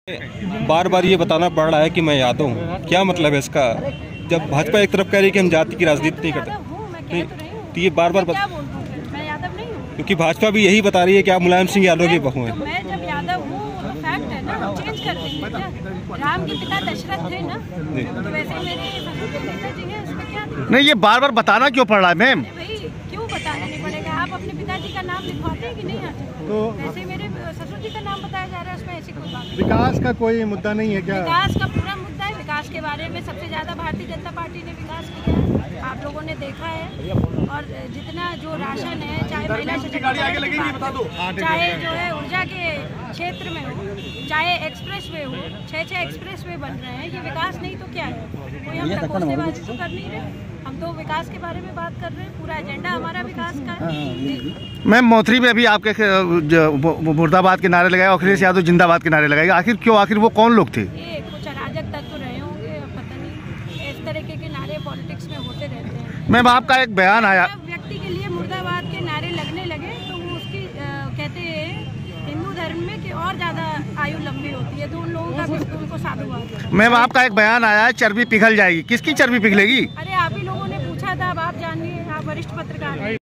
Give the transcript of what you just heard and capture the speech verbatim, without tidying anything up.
बार बार ये बताना पड़ रहा है कि मैं यादव हूँ, क्या मतलब है इसका? जब भाजपा एक तरफ कह रही है कि हम जाति की राजनीति नहीं करते, नहीं तो ये बार बार बता, मैं यादव नहीं हूँ, क्योंकि भाजपा भी यही बता रही है कि आप मुलायम सिंह यादव की बहू हैं। तो मैं जब यादव हूँ तो फैक्ट है ना, हम चेंज कर देंगे क्या? राम के पिता दशरथ थे ना, तो वैसे मेरे पिताजी हैं, इसमें क्या? नहीं, ये बार बार बताना क्यों पड़ रहा है मैम? भाई क्यों बताना नहीं पड़ेगा? आप अपने पिताजी का नाम लिखवाते हैं कि नहीं आते? तो वैसे मेरे ससुर जी का नाम बताया जा रहा है, उसमें ऐसी कोई बात नहीं। विकास का कोई मुद्दा नहीं है क्या? विकास का पूरा मुद्दा है। विकास के बारे में सबसे ज्यादा भारतीय जनता पार्टी ने विकास किया है, आप लोगों ने देखा है। और जितना जो राशन है, चाहे महिला सशक्तिकरण की बात हो, चाहे जो है ऊर्जा के क्षेत्र में हो, चाहे एक्सप्रेस वे हो, छह छह एक्सप्रेस वे बन रहे हैं, ये विकास नहीं तो क्या है? कोई हम प्रकोष्ठबाजी तो कर नहीं रहे, हम तो विकास के बारे में बात कर रहे हैं। पूरा एजेंडा हमारा विकास का है। मैम, मौथरी में अभी आपके मुर्दाबाद के नारे लगाए, अखिलेश यादव जिंदाबाद के नारे लगाए, आखिर क्यों? आखिर वो कौन लोग थे? ये कुछ अराजक तत्व रहे होंगे, पता नहीं। इस तरह के नारे पॉलिटिक्स में होते रहते हैं। मैम, आपका एक बयान आया, व्यक्ति के लिए मुर्दाबाद के नारे लगने लगे तो वो उसकी आ, कहते हैं हिंदू धर्म में कि और ज्यादा आयु लंबी होती है, तो उन लोगों का भी उनको साधुवाद। मैम, आपका एक बयान आया है, चर्बी पिघल जाएगी। किसकी चर्बी पिघलेगी? अरे आप ही लोगों ने पूछा था, अब आप जानिए, आप वरिष्ठ पत्रकार हैं।